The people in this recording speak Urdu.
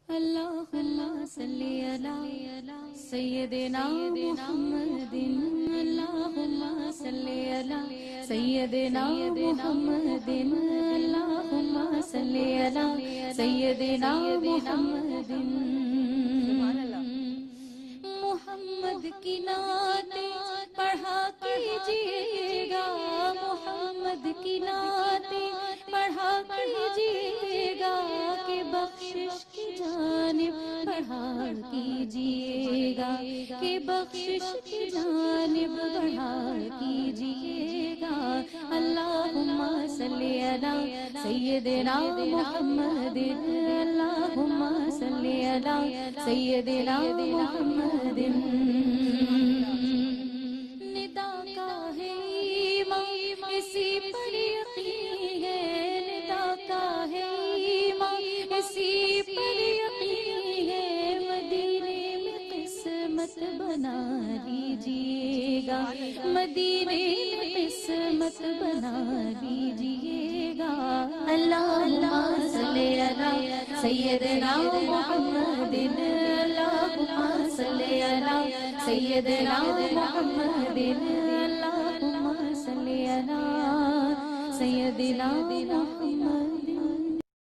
اللہم صلی علی سیدنا محمد اللہم صلی علی سیدنا محمد اللہم صلی علی سیدنا محمد محمد کی نعتیں پڑھا کیجئے گا محمد کی نعتیں پڑھا کیجئے گا کہ بخشش کی جانب بڑھا کیجئے گا کہ بخشش کی جانب بڑھا کیجئے گا اللہم صلی علی سیدنا محمد اللہم صلی علی سیدنا محمد ندا کا ہے ایمان اسی پر یقین ہے ندا کا ہے ایمان اسی پر یقین ہے مدینے میں قسمت بنا لیجئے گا مدینے میں قسمت بنا لیجئے گا اللہم صلی علی سیدنا محمد اللہم صلی علی سیدنا محمد اللہم صلی علی سیدنا محمد